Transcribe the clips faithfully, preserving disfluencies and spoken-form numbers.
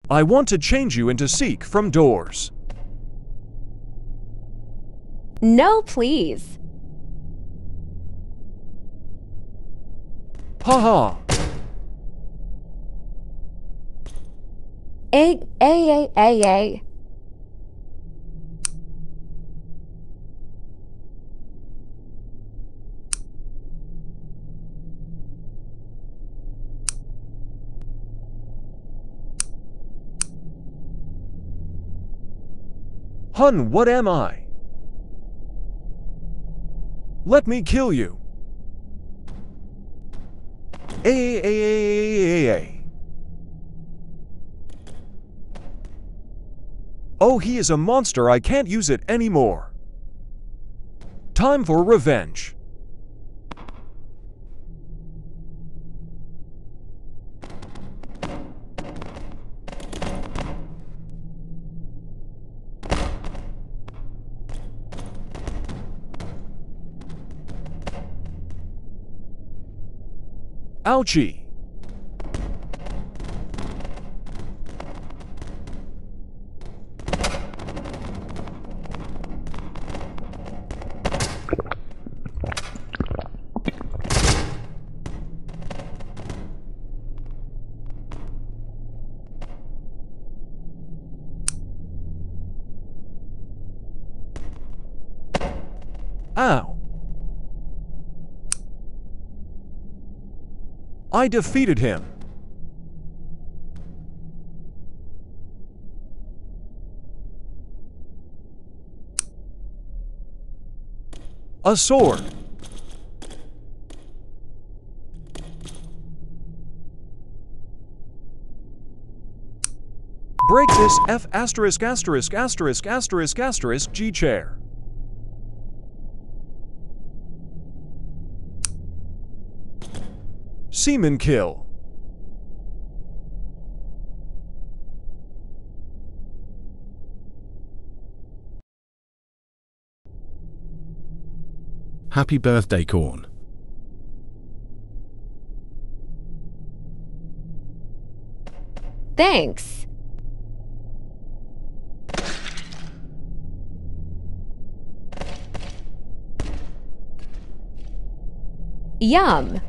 I want to change you into Seek from Doors. No, please. Haha. A, a, a, a, a. Hun, what am I? Let me kill you. A a a a a a. Oh, he is a monster. I can't use it anymore. Time for revenge. Ouchie. Ow. I defeated him. A sword. Break this F asterisk asterisk asterisk asterisk asterisk G chair. Seaman kill. Happy birthday, Corn. Thanks. Yum.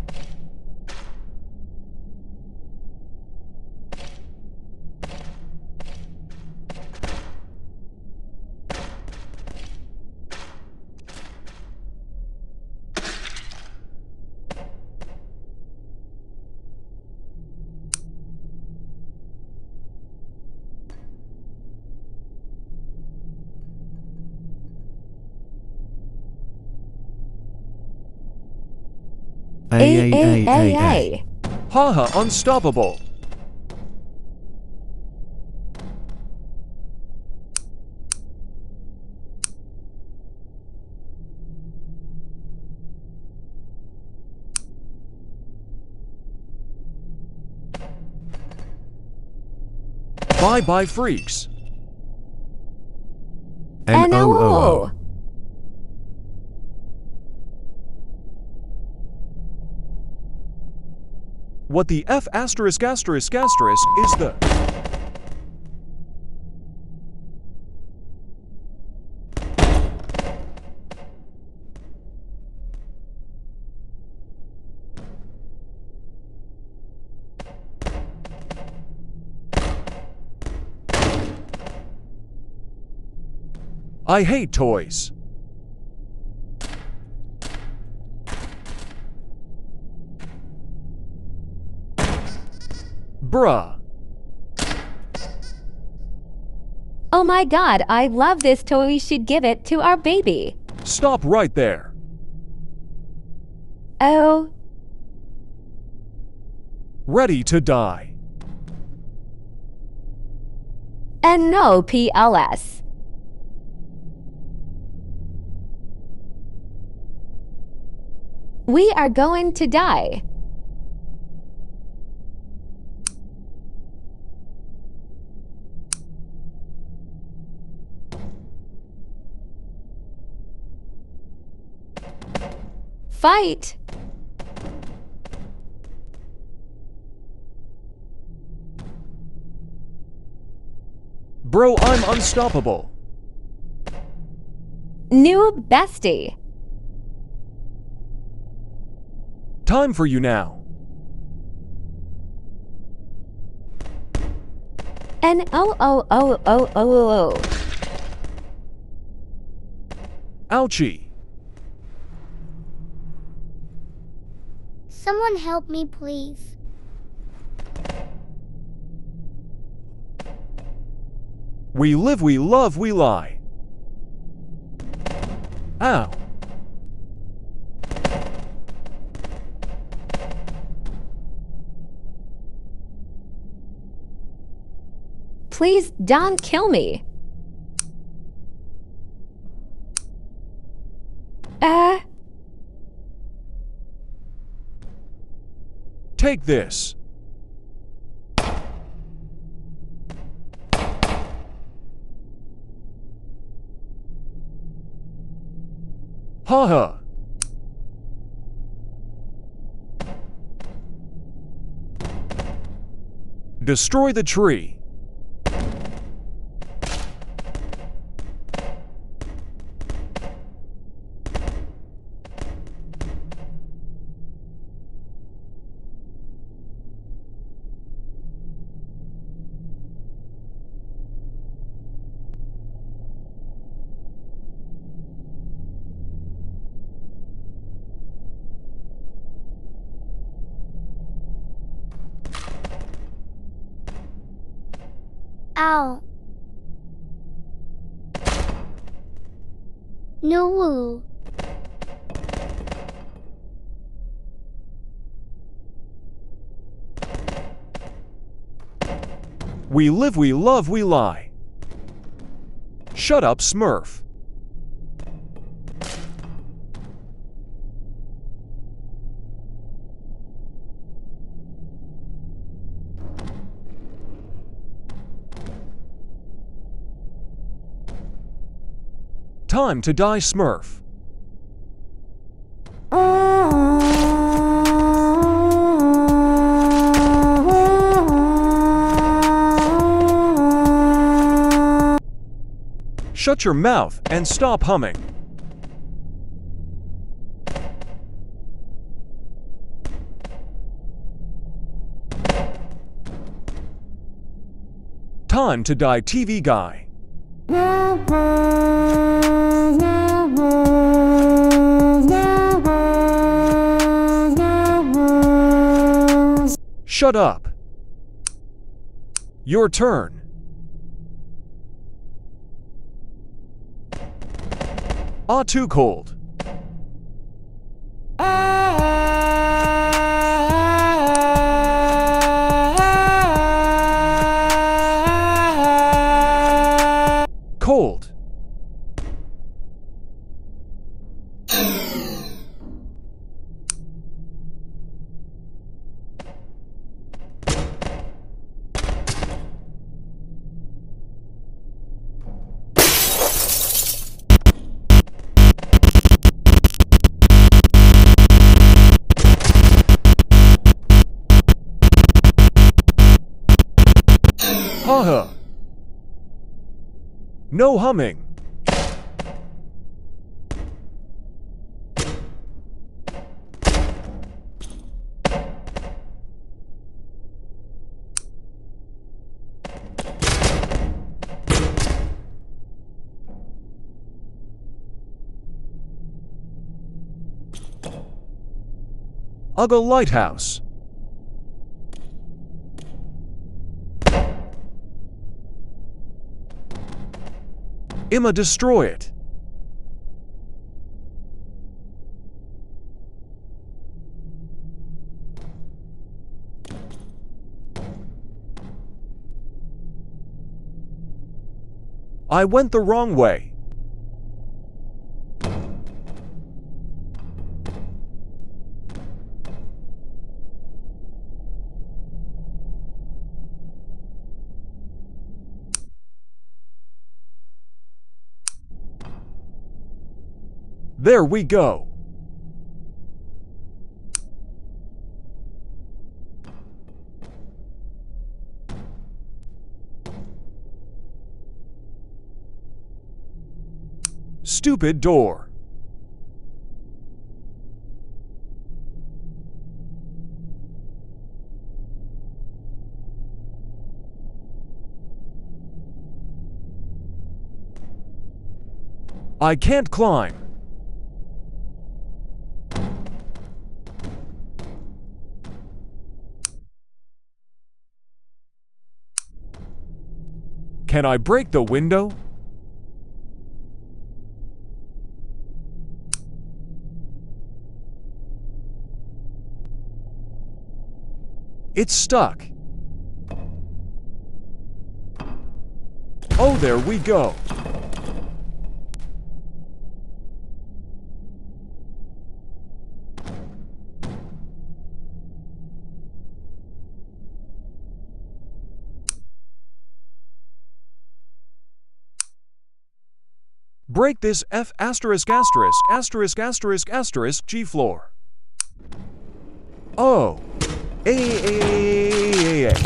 A a a a a. Haha, unstoppable. Bye bye, freaks. N O O O. What the F asterisk asterisk asterisk is the... I hate toys. Bruh. Oh my god, I love this toy. We should give it to our baby. Stop right there. Oh. Ready to die. And no P L S. We are going to die. Fight! Bro, I'm unstoppable. New bestie. Time for you now. N O O O O O O. Ouchie. Someone help me, please. We live, we love, we lie. Ow. Please don't kill me. Uh. Take this. Haha. Destroy the tree. Ow. No. We live, we love, we lie. Shut up, Smurf. Time to die, Smurf. Shut your mouth and stop humming. Time to die, T V guy. Shut up. Your turn. Ah, too cold. Cold. Haha. No humming. Ugga Lighthouse. Imma, destroy it. I went the wrong way. There we go. Stupid door. I can't climb. Can I break the window? It's stuck. Oh, there we go. Break this F asterisk asterisk asterisk asterisk asterisk G floor. Oh. A A A A A.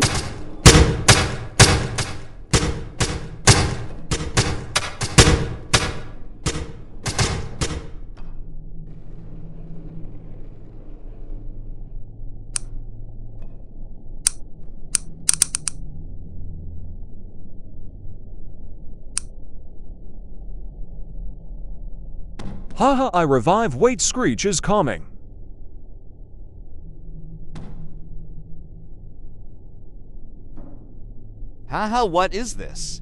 Haha, I revive. Wait, Screech is coming. Haha, what is this?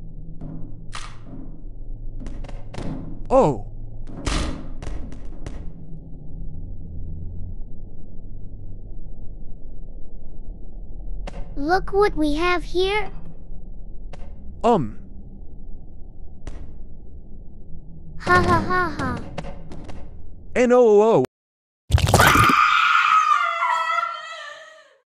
Oh. Look what we have here. Um. Ha ha ha ha. N O O O.